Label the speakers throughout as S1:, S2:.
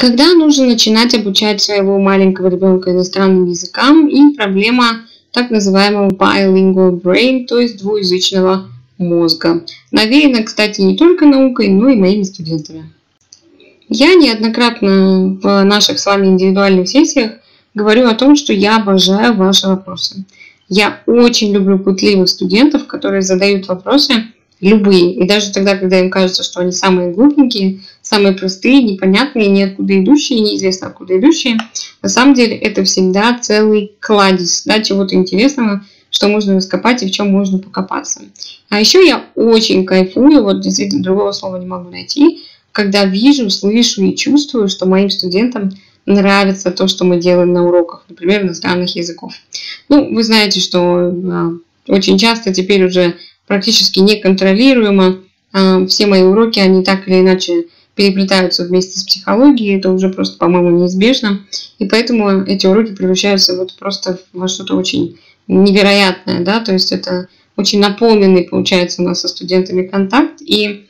S1: Когда нужно начинать обучать своего маленького ребенка иностранным языкам и проблема так называемого bilingual brain, то есть двуязычного мозга. Навеяна, кстати, не только наукой, но и моими студентами. Я неоднократно в наших с вами индивидуальных сессиях говорю о том, что я обожаю ваши вопросы. Я очень люблю пытливых студентов, которые задают вопросы любые. И даже тогда, когда им кажется, что они самые глупенькие, самые простые, непонятные, ниоткуда идущие, неизвестно откуда идущие, на самом деле это всегда целый кладезь, да, чего-то интересного, что можно раскопать и в чем можно покопаться. А еще я очень кайфую, вот действительно другого слова не могу найти, когда вижу, слышу и чувствую, что моим студентам нравится то, что мы делаем на уроках, например, иностранных языков. Ну, вы знаете, что очень часто теперь уже практически неконтролируемо все мои уроки, они так или иначе переплетаются вместе с психологией, это уже просто, по-моему, неизбежно. И поэтому эти уроки превращаются вот просто во что-то очень невероятное, да, то есть это очень наполненный, получается, у нас со студентами контакт. И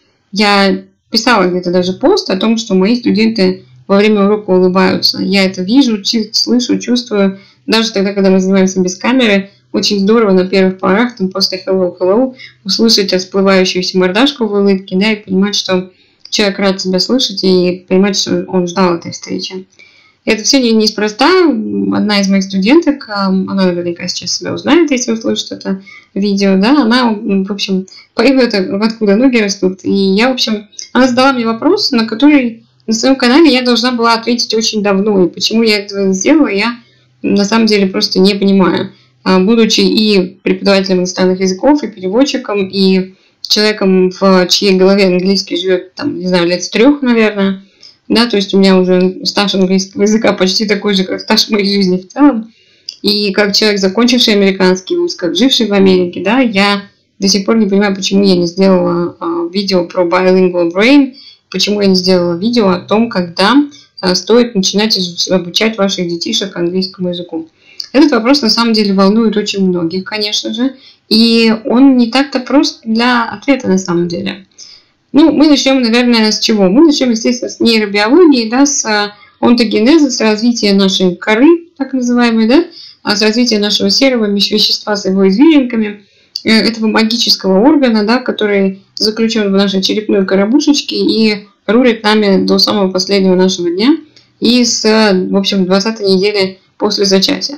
S1: я писала где-то даже пост о том, что мои студенты во время урока улыбаются. Я это вижу, слышу, чувствую. Даже тогда, когда мы занимаемся без камеры, очень здорово на первых порах, там после hello, услышать расплывающуюся мордашку в улыбке, да, и понимать, что человек рад тебя слышать, и понимать, что он ждал этой встречи. Это все неспроста. Одна из моих студенток, она наверняка сейчас себя узнает, если услышит это видео, да, она, в общем, поймет, откуда ноги растут. И я, в общем, она задала мне вопрос, на который на своем канале я должна была ответить очень давно. И почему я этого не сделала, я на самом деле просто не понимаю. Будучи и преподавателем иностранных языков, и переводчиком, и человеком, в чьей голове английский живет, там, не знаю, лет с 3, наверное, да, то есть у меня уже стаж английского языка почти такой же, как стаж моей жизни в целом. И как человек, закончивший американский вуз, как живший в Америке, да, я до сих пор не понимаю, почему я не сделала видео про bilingual brain, почему я не сделала видео о том, когда стоит начинать обучать ваших детишек английскому языку. Этот вопрос на самом деле волнует очень многих, конечно же, и он не так-то прост для ответа на самом деле. Ну, мы начнем, наверное, с чего? Мы начнем, естественно, с нейробиологии, да, с онтогенеза, с развития нашей коры, так называемой, да, с развития нашего серого вещества с его извилинками, этого магического органа, да, который заключен в нашей черепной коробушечке и рулит нами до самого последнего нашего дня и с, в общем, 20-й недели после зачатия.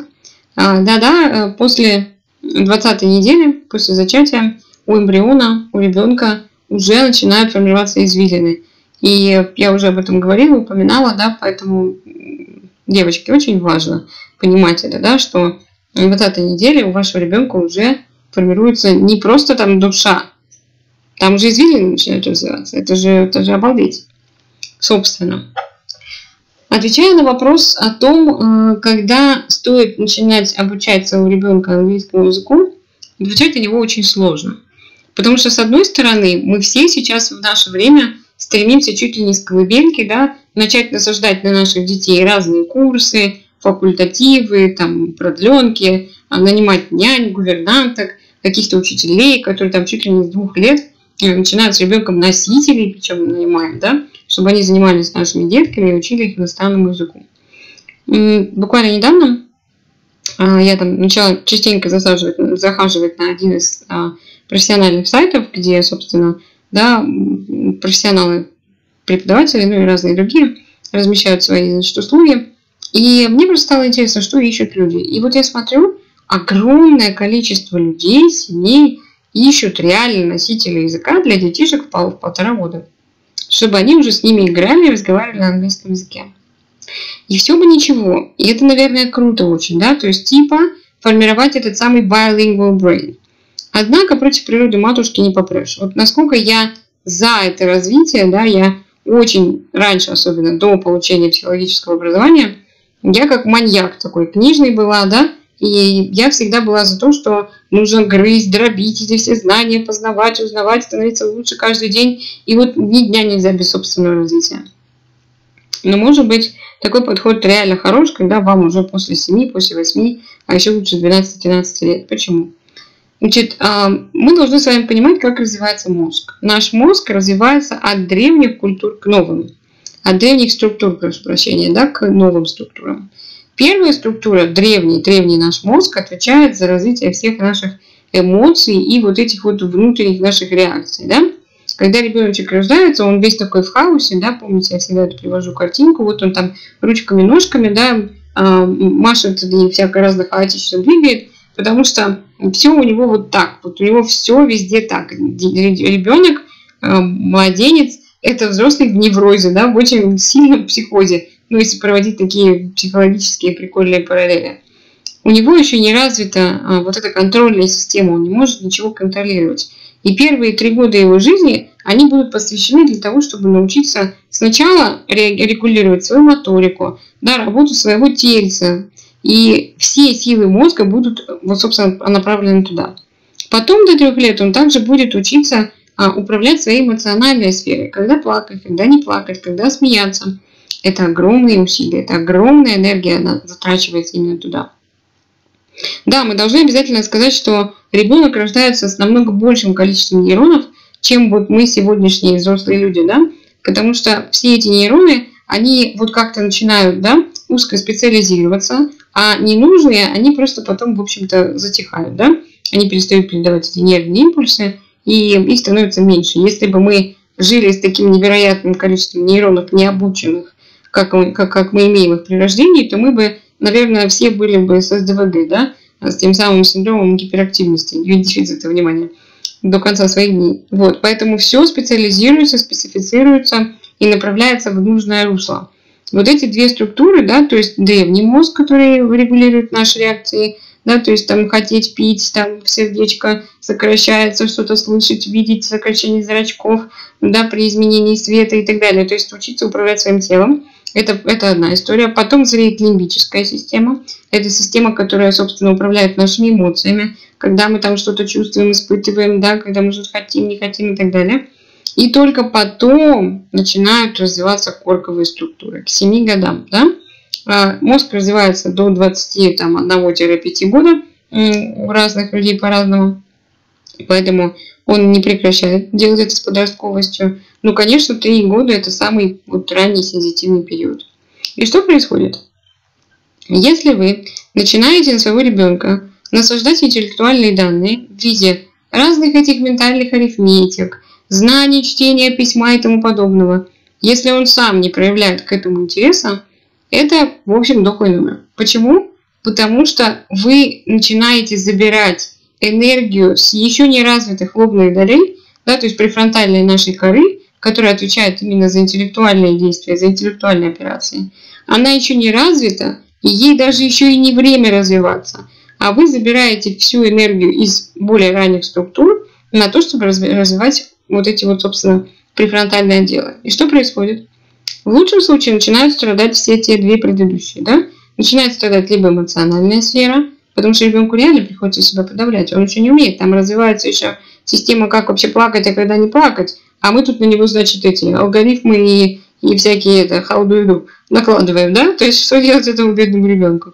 S1: Да-да, после 20-й недели, после зачатия, у эмбриона, у ребенка уже начинают формироваться извилины. И я уже об этом говорила, упоминала, да, поэтому, девочки, очень важно понимать это, да, что в 20-й неделе у вашего ребенка уже формируется не просто там душа, там уже извилины начинают развиваться. Это же обалдеть, собственно. Отвечая на вопрос о том, когда стоит начинать обучать своего ребенка английскому языку, отвечать на него очень сложно. Потому что, с одной стороны, мы все сейчас в наше время стремимся чуть ли не с колыбельки, да, начать насаждать на наших детей разные курсы, факультативы, там, продленки, нанимать нянь, гувернанток, каких-то учителей, которые там чуть ли не с 2 лет начинают с ребенком носителей, причем нанимаем, да, чтобы они занимались нашими детками и учили их иностранному языку. Буквально недавно я там начала частенько захаживать на один из профессиональных сайтов, где, собственно, да, профессионалы, преподаватели, ну и разные другие размещают свои, значит, услуги. И мне просто стало интересно, что ищут люди. И вот я смотрю, огромное количество людей, семей ищут реально носители языка для детишек в 1,5 года, чтобы они уже с ними играли и разговаривали на английском языке. И все бы ничего. И это, наверное, круто очень, да, то есть типа формировать этот самый bilingual brain. Однако против природы матушки не попрешь. Вот насколько я за это развитие, да, я очень раньше, особенно до получения психологического образования, я как маньяк такой книжный была, да, и я всегда была за то, что нужно грызть, дробить эти все знания, познавать, узнавать, становиться лучше каждый день. И вот ни дня нельзя без собственного развития. Но, может быть, такой подход реально хорош, когда вам уже после 7, после 8, а еще лучше 12-13 лет. Почему? Значит, мы должны с вами понимать, как развивается мозг. Наш мозг развивается от древних культур к новым. от древних структур, прошу прощения, да, к новым структурам. Первая структура, древний наш мозг, отвечает за развитие всех наших эмоций и вот этих вот внутренних наших реакций, да. Когда ребеночек рождается, он весь такой в хаосе, да, помните, я всегда это привожу картинку, вот он там ручками, ножками, да, машет и всяко разно хаотично двигает, потому что все у него вот так, вот у него все везде так. Ребенок, младенец, это взрослый в неврозе, да, в очень сильном психозе, ну, если проводить такие психологические прикольные параллели. У него еще не развита вот эта контрольная система, он не может ничего контролировать. И первые 3 года его жизни, они будут посвящены для того, чтобы научиться сначала регулировать свою моторику, да, работу своего тельца. И все силы мозга будут, вот, собственно, направлены туда. Потом до 3 лет он также будет учиться управлять своей эмоциональной сферой. Когда плакать, когда не плакать, когда смеяться. Это огромные усилия, это огромная энергия, она затрачивается именно туда. Да, мы должны обязательно сказать, что ребенок рождается с намного большим количеством нейронов, чем вот мы сегодняшние взрослые люди, да, потому что все эти нейроны, они вот как-то начинают, да, узко специализироваться, а ненужные, они просто потом, в общем-то, затихают, да, они перестают передавать эти нервные импульсы, и их становится меньше. Если бы мы жили с таким невероятным количеством нейронов необученных, как мы имеем их при рождении, то мы бы, наверное, все были бы с СДВГ, да, с тем самым синдромом гиперактивности, дефицита внимания до конца своих дней. Вот, поэтому все специализируется, специфицируется и направляется в нужное русло. Вот эти 2 структуры, да, то есть древний мозг, который регулирует наши реакции, да, то есть там хотеть пить, там сердечко сокращается, что-то слышать, видеть, сокращение зрачков, да, при изменении света и так далее. То есть учиться управлять своим телом. Это одна история. Потом зреет лимбическая система. Это система, которая, собственно, управляет нашими эмоциями, когда мы там что-то чувствуем, испытываем, да, когда мы что-то хотим, не хотим и так далее. И только потом начинают развиваться корковые структуры. К 7 годам, да. Мозг развивается до 21-5 года у разных людей по-разному. Поэтому он не прекращает делать это с подростковостью. Ну, конечно, 3 года – это самый вот ранний сензитивный период. И что происходит? Если вы начинаете на своего ребенка насаждать интеллектуальные данные в виде разных этих ментальных арифметик, знаний, чтения, письма и тому подобного, если он сам не проявляет к этому интереса, это, в общем, дохлый номер. Почему? Потому что вы начинаете забирать энергию с еще не развитых лобных долей, да, то есть префронтальной нашей коры, которая отвечает именно за интеллектуальные действия, за интеллектуальные операции. Она еще не развита, и ей даже еще и не время развиваться. А вы забираете всю энергию из более ранних структур на то, чтобы развивать вот эти вот, собственно, префронтальные отделы. И что происходит? В лучшем случае начинают страдать все те 2 предыдущие, да? Начинает страдать либо эмоциональная сфера, потому что ребенку реально приходится себя подавлять, он еще не умеет, там развивается еще система, как вообще плакать, а когда не плакать, а мы тут на него, значит, эти алгоритмы и всякие how do you do накладываем, да? То есть что делать этому бедному ребенку?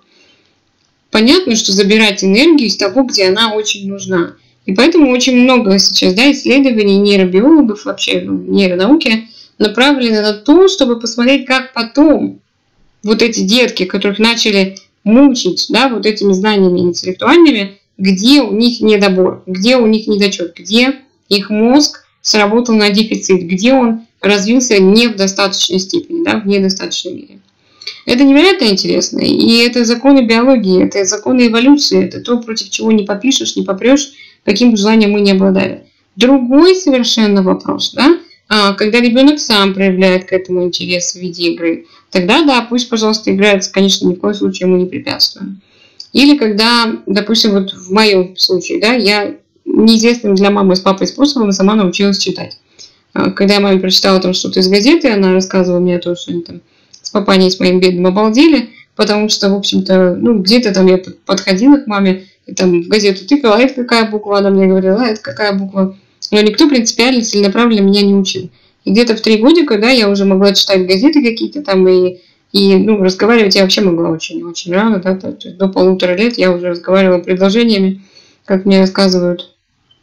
S1: Понятно, что забирать энергию из того, где она очень нужна. И поэтому очень много сейчас, да, исследований нейробиологов, вообще нейронауки, направлены на то, чтобы посмотреть, как потом вот эти детки, которых начали мучить, да, вот этими знаниями интеллектуальными, где у них недобор, где у них недочет, где их мозг сработал на дефицит, где он развился не в достаточной степени, да, в недостаточной мере. Это невероятно интересно, и это законы биологии, это законы эволюции, это то, против чего не попишешь, не попрешь, каким бы желанием мы не обладали. Другой совершенно вопрос, да, когда ребенок сам проявляет к этому интерес в виде игры, тогда, да, пусть, пожалуйста, играется, конечно, ни в коем случае ему не препятствуем. Или когда, допустим, вот в моем случае, да, я неизвестным для мамы с папой способом сама научилась читать. Когда я маме прочитала там что-то из газеты, она рассказывала мне о том, что они там с папаней, с моим бедным обалдели, потому что, в общем-то, ну, где-то там я подходила к маме, и там в газету тыкала, а это какая буква, она мне говорила, а это какая буква. Но никто принципиально, целенаправленно меня не учил. И где-то в 3 годика, да, я уже могла читать газеты какие-то там, и ну, разговаривать я вообще могла очень рано, да, то есть до 1,5 лет я уже разговаривала предложениями, как мне рассказывают.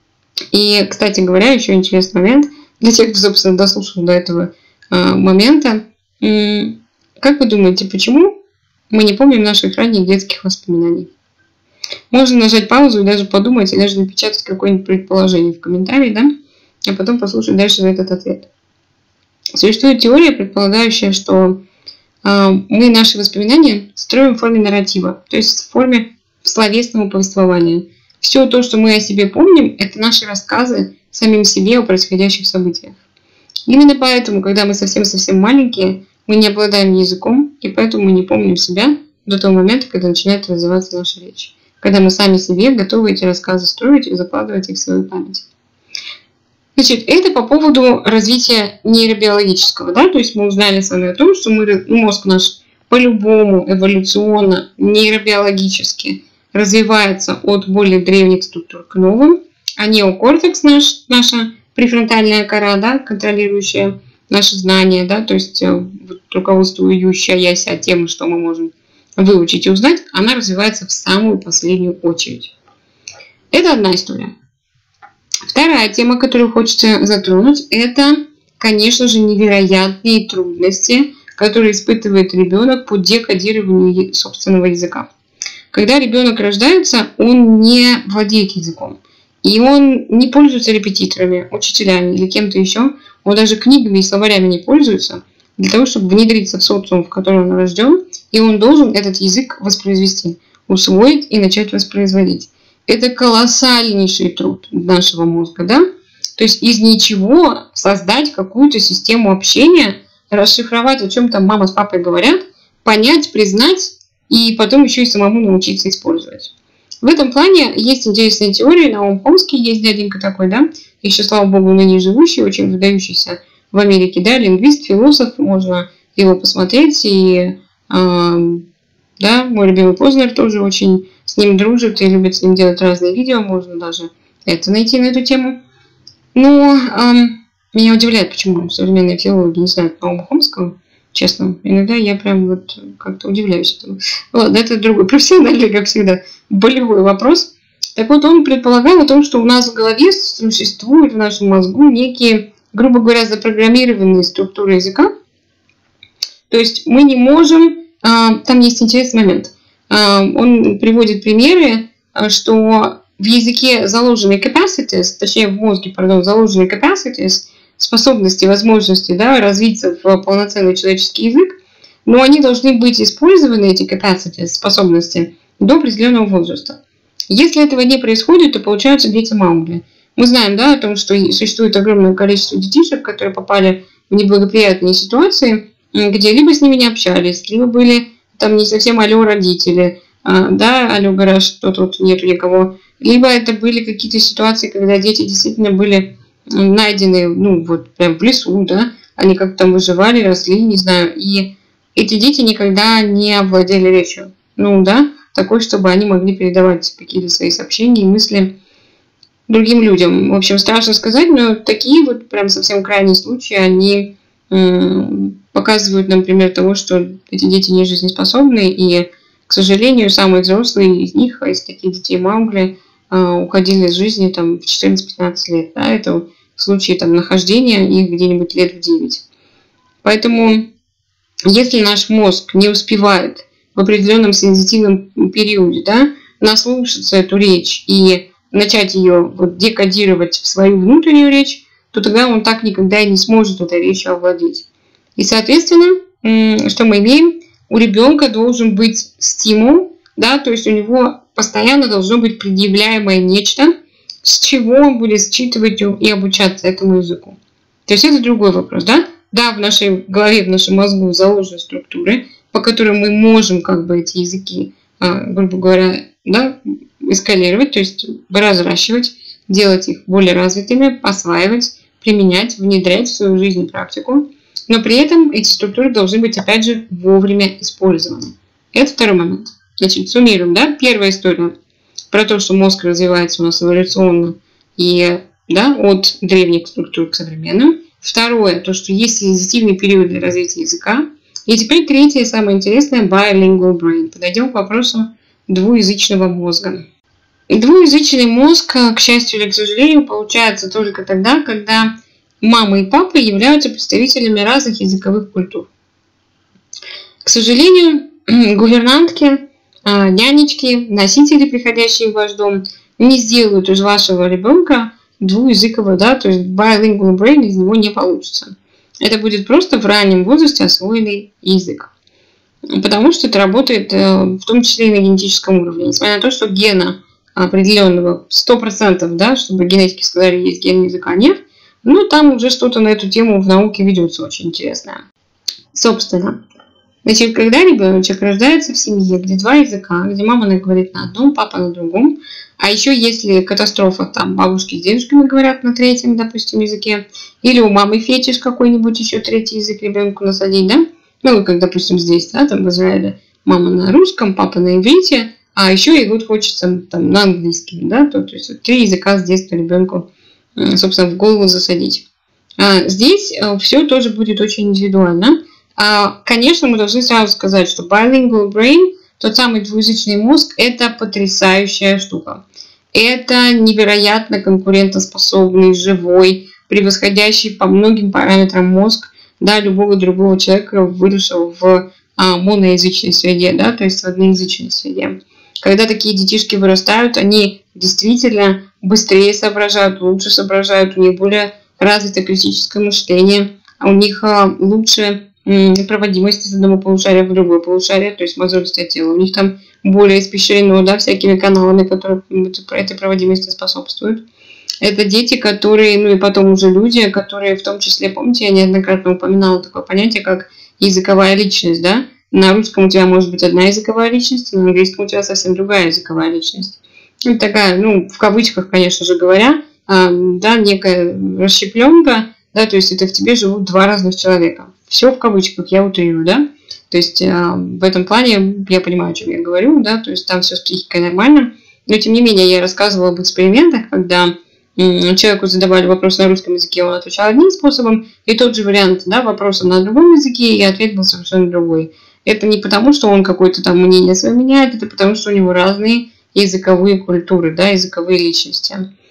S1: И, кстати говоря, еще интересный момент, для тех, кто, собственно, дослушал до этого момента, Как вы думаете, почему мы не помним наших ранних детских воспоминаний? Можно нажать паузу и даже подумать, и даже напечатать какое-нибудь предположение в комментарии, да? А потом послушать дальше этот ответ. Существует теория, предполагающая, что мы наши воспоминания строим в форме нарратива, то есть в форме словесного повествования. Все то, что мы о себе помним, это наши рассказы самим себе о происходящих событиях. Именно поэтому, когда мы совсем-совсем маленькие, мы не обладаем языком, и поэтому мы не помним себя до того момента, когда начинает развиваться наша речь. Когда мы сами себе готовы эти рассказы строить и закладывать их в свою память. Значит, это по поводу развития нейробиологического, да, то есть мы узнали с вами о том, что мозг наш по-любому эволюционно, нейробиологически развивается от более древних структур к новым, а неокортекс наша префронтальная кора, да, контролирующая наши знания, да, то есть руководствующаяся тем, что мы можем выучить и узнать, она развивается в самую последнюю очередь. Это одна история. Вторая тема, которую хочется затронуть, это, конечно же, невероятные трудности, которые испытывает ребенок по декодированию собственного языка. Когда ребенок рождается, он не владеет языком. И он не пользуется репетиторами, учителями или кем-то еще. Он даже книгами и словарями не пользуется для того, чтобы внедриться в социум, в котором он рожден. И он должен этот язык воспроизвести, усвоить и начать воспроизводить. Это колоссальнейший труд нашего мозга, да? То есть из ничего создать какую-то систему общения, расшифровать, о чем там мама с папой говорят, понять, признать и потом еще и самому научиться использовать. В этом плане есть интересная теория. Наум Хомский есть дяденька такой, да? Еще, слава богу, ныне живущий, очень выдающийся в Америке, да? Лингвист, философ, можно его посмотреть. И, да, мой любимый Познер тоже очень с ним дружит и любит с ним делать разные видео. Можно даже это найти на эту тему. Но меня удивляет, почему современные филологи не знают Наума Хомского. Честно, иногда я прям вот как-то удивляюсь этому. Ладно, это другой профессиональный, как всегда, болевой вопрос. Так вот, он предполагал о том, что у нас в голове существуют в нашем мозгу некие, грубо говоря, запрограммированные структуры языка. То есть мы не можем... Там есть интересный момент. Он приводит примеры, что в языке заложены capacities, точнее в мозге, заложены capacities, способности, возможности, да, развиться в полноценный человеческий язык, но они должны быть использованы, эти capacities, способности, до определенного возраста. Если этого не происходит, то получаются дети Маугли. Мы знаем, да, о том, что существует огромное количество детишек, которые попали в неблагоприятные ситуации, где либо с ними не общались, либо были там не совсем алло родители, да, алло гараж, что тут нету никого, либо это были какие-то ситуации, когда дети действительно были найдены, ну, вот прям в лесу, да, они как-то там выживали, росли, не знаю, и эти дети никогда не овладели речью, ну, да, такой, чтобы они могли передавать какие-то свои сообщения и мысли другим людям. В общем, страшно сказать, но такие вот прям совсем крайние случаи, они показывают нам пример того, что эти дети не жизнеспособны, и, к сожалению, самые взрослые из них, из таких детей Маугли, уходили из жизни там в 14-15 лет, да, это в случае там нахождения их где-нибудь лет в 9. Поэтому, если наш мозг не успевает в определенном сензитивном периоде, да, наслушаться эту речь и начать ее вот декодировать в свою внутреннюю речь, то тогда он так никогда и не сможет этой речью овладеть. И, соответственно, что мы имеем? У ребенка должен быть стимул, да, то есть у него постоянно должно быть предъявляемое нечто, с чего он будет считывать и обучаться этому языку. То есть это другой вопрос, да? Да, в нашей голове, в нашем мозгу заложены структуры, по которым мы можем как бы эти языки, грубо говоря, да, эскалировать, то есть разращивать, делать их более развитыми, осваивать, применять, внедрять в свою жизнь и практику. Но при этом эти структуры должны быть, опять же, вовремя использованы. Это второй момент. Значит, суммируем, да? Первая история про то, что мозг развивается у нас эволюционно и, да, от древних структур к современным. Второе, то, что есть сензитивный период для развития языка. И теперь третье, самое интересное, bilingual brain. Подойдем к вопросу двуязычного мозга. И двуязычный мозг, к счастью или к сожалению, получается только тогда, когда мама и папа являются представителями разных языковых культур. К сожалению, гувернантки, нянечки, носители, приходящие в ваш дом, не сделают из вашего ребенка двуязыкового, да, то есть bilingual brain из него не получится. Это будет просто в раннем возрасте освоенный язык. Потому что это работает в том числе и на генетическом уровне. Несмотря на то, что гена определенного 100%, да, чтобы генетики сказали, есть ген языка, нет, но там уже что-то на эту тему в науке ведется очень интересное. Собственно, значит, когда ребеночек рождается в семье, где два языка, где мама говорит на одном, папа на другом, а еще если катастрофа, там бабушки с дедушками говорят на третьем, допустим, языке, или у мамы фетиш какой-нибудь еще третий язык ребенку насадить, да, ну, как, допустим, здесь, да, там в Израиле мама на русском, папа на иврите, а еще и вот хочется там на английском, да, то есть вот 3 языка с детства ребенку, собственно, в голову засадить. Здесь все тоже будет очень индивидуально. Конечно, мы должны сразу сказать, что bilingual brain, тот самый двуязычный мозг, это потрясающая штука. Это невероятно конкурентоспособный, живой, превосходящий по многим параметрам мозг, да, любого другого человека, выросшего в моноязычной среде, да, то есть в одноязычной среде. Когда такие детишки вырастают, они действительно быстрее соображают, лучше соображают, у них более развито критическое мышление, у них лучше проводимость из одного полушария в другое полушарие, то есть мозолистое тело. У них там более испещрено, да, всякими каналами, которые этой проводимости способствуют. Это дети, которые, ну и потом уже люди, которые в том числе, помните, я неоднократно упоминала такое понятие, как языковая личность, да? На русском у тебя может быть одна языковая личность, на английском у тебя совсем другая языковая личность. Это такая, ну, в кавычках, конечно же говоря, да, некая расщепленка, да, то есть это в тебе живут 2 разных человека. Все в кавычках, я утрирую, да? То есть в этом плане я понимаю, о чем я говорю, да, то есть там все с психикой нормально. Но тем не менее я рассказывала об экспериментах, когда человеку задавали вопрос на русском языке, он отвечал одним способом, и тот же вариант, да, вопроса на другом языке, и ответ был совершенно другой. Это не потому, что он какое-то там мнение свое меняет, это потому, что у него разные языковые культуры, да, языковые личности.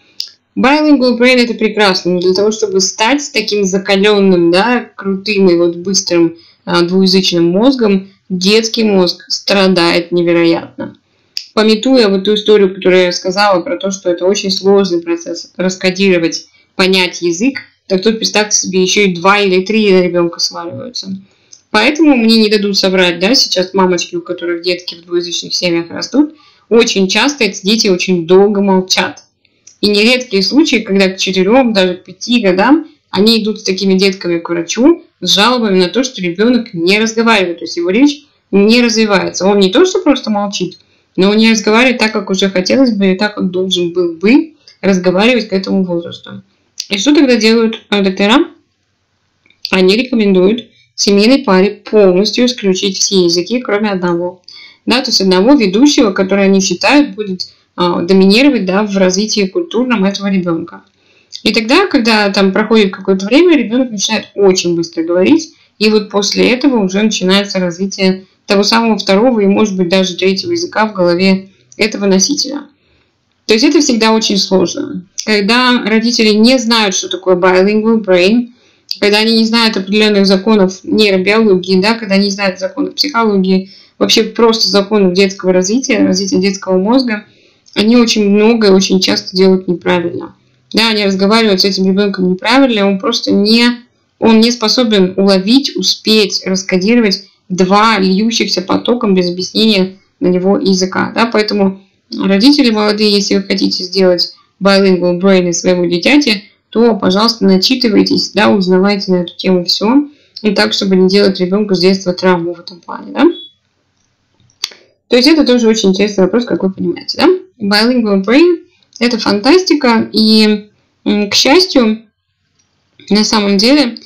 S1: Bilingual brain это прекрасно, но для того, чтобы стать таким закаленным, да, крутым и вот быстрым двуязычным мозгом, детский мозг страдает невероятно. Памятуя вот ту историю, которую я сказала про то, что это очень сложный процесс раскодировать, понять язык, так тут, представьте себе, еще и 2 или 3 на ребенка сваливаются. Поэтому мне не дадут соврать, да, сейчас мамочки, у которых детки в двуязычных семьях растут, очень часто эти дети очень долго молчат. И нередкие случаи, когда к 4, даже к 5 годам они идут с такими детками к врачу с жалобами на то, что ребенок не разговаривает, то есть его речь не развивается. Он не то, что просто молчит, но он не разговаривает так, как уже хотелось бы, и так, как должен был бы разговаривать к этому возрасту. И что тогда делают доктора? Они рекомендуют семейной паре полностью исключить все языки, кроме одного. Да, то есть одного ведущего, который они считают будет доминировать, да, в развитии культурном этого ребенка. И тогда, когда там проходит какое-то время, ребенок начинает очень быстро говорить, и вот после этого уже начинается развитие того самого 2 и, может быть, даже 3 языка в голове этого носителя. То есть это всегда очень сложно. Когда родители не знают, что такое bilingual brain, когда они не знают определенных законов нейробиологии, да, когда они не знают законов психологии, вообще просто законов детского развития детского мозга, они очень много и очень часто делают неправильно. Да, они разговаривают с этим ребенком неправильно, он просто не способен уловить, успеть раскодировать 2 льющихся потоком без объяснения на него языка. Да? Поэтому родители молодые, если вы хотите сделать bilingual brain из своего дитяти, то, пожалуйста, начитывайтесь, да, узнавайте на эту тему все, и так, чтобы не делать ребенку с детства травму в этом плане. Да? То есть это тоже очень интересный вопрос, как вы понимаете. Да? Bilingual brain – это фантастика, и, к счастью, на самом деле,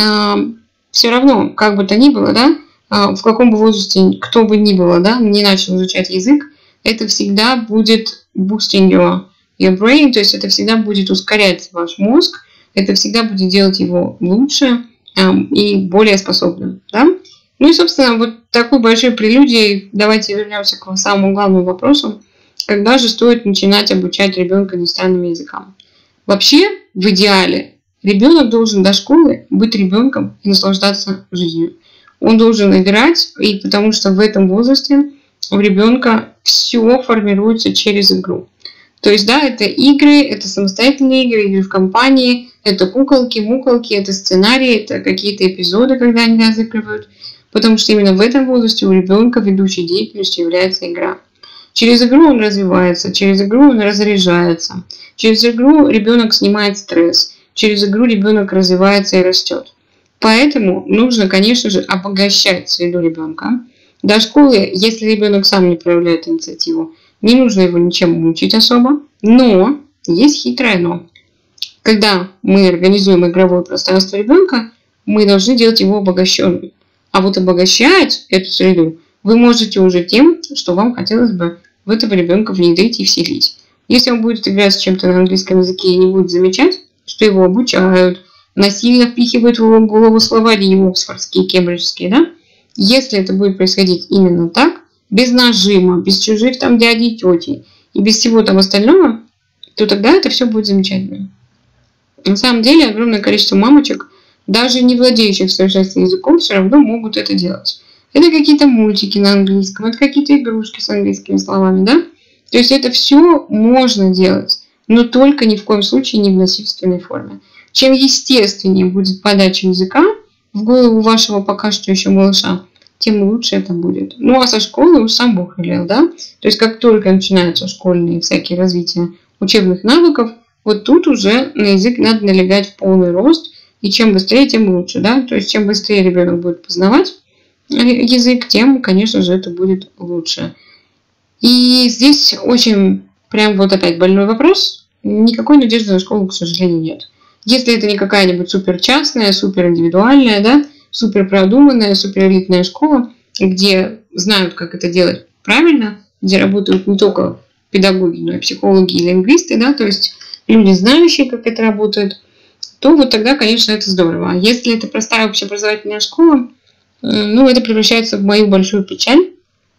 S1: все равно, как бы то ни было, да, в каком бы возрасте, кто бы ни было, да, не начал изучать язык, это всегда будет boosting your brain, то есть это всегда будет ускорять ваш мозг, это всегда будет делать его лучше и более способным. Да? Ну и, собственно, вот такой большой прелюдией давайте вернемся к самому главному вопросу. Когда же стоит начинать обучать ребенка иностранным языкам? Вообще, в идеале, ребенок должен до школы быть ребенком и наслаждаться жизнью. он должен играть, и потому что в этом возрасте у ребенка все формируется через игру. То есть, да, это игры, это самостоятельные игры, игры в компании, это куколки, муколки, это сценарии, это какие-то эпизоды, когда они разыгрывают. Потому что именно в этом возрасте у ребенка ведущей деятельностью является игра. Через игру он развивается, через игру он разряжается, через игру ребенок снимает стресс, через игру ребенок развивается и растет. Поэтому нужно, конечно же, обогащать среду ребенка. До школы, если ребенок сам не проявляет инициативу, не нужно его ничем учить особо, но есть хитрое но. Когда мы организуем игровое пространство ребенка, мы должны делать его обогащенным. А вот обогащать эту среду вы можете уже тем, что вам хотелось бы в этого ребенка внедрить и вселить. Если он будет играть с чем-то на английском языке и не будет замечать, что его обучают, насильно впихивают в его голову словари оксфордские, кембриджские, да? Если это будет происходить именно так, без нажима, без чужих там дядей и тети и без всего там остального, то тогда это все будет замечательно. На самом деле огромное количество мамочек, даже не владеющих в совершенстве языком, все равно могут это делать. Это какие-то мультики на английском, это какие-то игрушки с английскими словами, да? То есть это все можно делать, но только ни в коем случае не в насильственной форме. Чем естественнее будет подача языка в голову вашего пока что еще малыша, тем лучше это будет. Ну а со школы уж сам Бог велел, да? То есть как только начинаются школьные всякие развития учебных навыков, вот тут уже на язык надо налегать в полный рост, и чем быстрее, тем лучше, да? То есть чем быстрее ребенок будет познавать язык, тем, конечно же, это будет лучше. И здесь очень прям вот опять больной вопрос. Никакой надежды на школу, к сожалению, нет. Если это не какая-нибудь супер частная, супер индивидуальная, да, супер продуманная, супер элитная школа, где знают, как это делать правильно, где работают не только педагоги, но и психологи и лингвисты, да, то есть люди, знающие, как это работает, то вот тогда, конечно, это здорово. А если это простая общеобразовательная школа, ну, это превращается в мою большую печаль,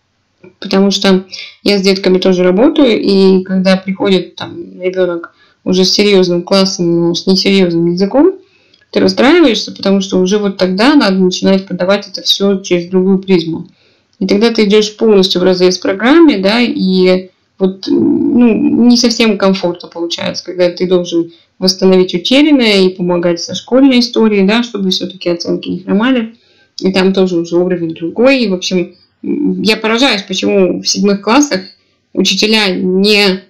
S1: потому что я с детками тоже работаю, и когда приходит там ребенок уже с серьезным классом, но с несерьезным языком, ты расстраиваешься, потому что уже вот тогда надо начинать подавать это все через другую призму. И тогда ты идешь полностью вразрез программе, да, и вот не совсем комфортно получается, когда ты должен восстановить утерянное и помогать со школьной историей, да, чтобы все-таки оценки не хромали. И там тоже уже уровень другой. И, в общем, я поражаюсь, почему в 7 классах учителя не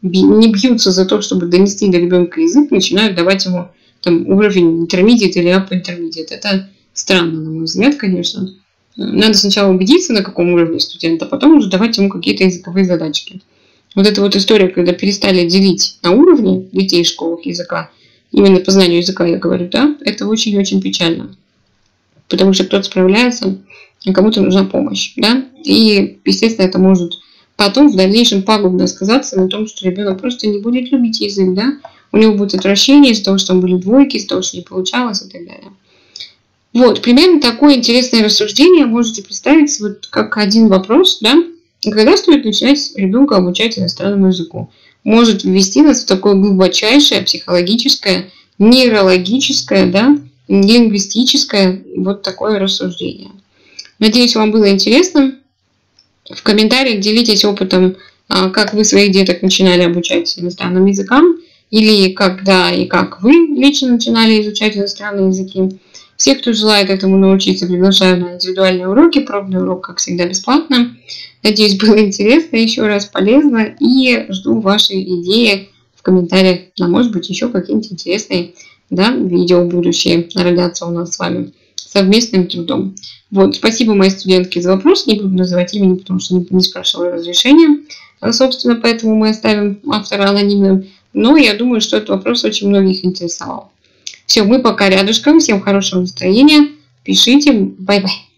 S1: бьются за то, чтобы донести до ребенка язык, начинают давать ему там уровень intermediate или upper intermediate. Это странно, на мой взгляд, конечно. Надо сначала убедиться, на каком уровне студент, а потом уже давать ему какие-то языковые задачки. Вот эта вот история, когда перестали делить на уровне детей в школах языка, именно по знанию языка я говорю, да, это очень-очень печально. Потому что кто-то справляется, а кому-то нужна помощь, да, и, естественно, это может потом в дальнейшем пагубно сказаться на том, что ребенок просто не будет любить язык, да, у него будет отвращение из-за того, что там были двойки, из-за того, что не получалось и так далее. Вот, примерно такое интересное рассуждение можете представить вот как один вопрос, да, когда стоит начинать ребенка обучать иностранному языку. Может ввести нас в такое глубочайшее психологическое, нейрологическое, да, лингвистическое вот такое рассуждение. Надеюсь, вам было интересно. В комментариях делитесь опытом, как вы своих деток начинали обучать иностранным языкам, или когда и как вы лично начинали изучать иностранные языки. Всех, кто желает этому научиться, приглашаю на индивидуальные уроки. Пробный урок, как всегда, бесплатно. Надеюсь, было интересно, еще раз полезно. И жду ваши идеи в комментариях. А может быть, еще какие-нибудь интересные, да, видео будущие родятся у нас с вами совместным трудом. Вот, спасибо моей студентке за вопрос. Не буду называть имени, потому что не спрашивала разрешения. Собственно, поэтому мы оставим автора анонимным. Но я думаю, что этот вопрос очень многих интересовал. Все, мы пока рядышком. Всем хорошего настроения. Пишите. Бай-бай.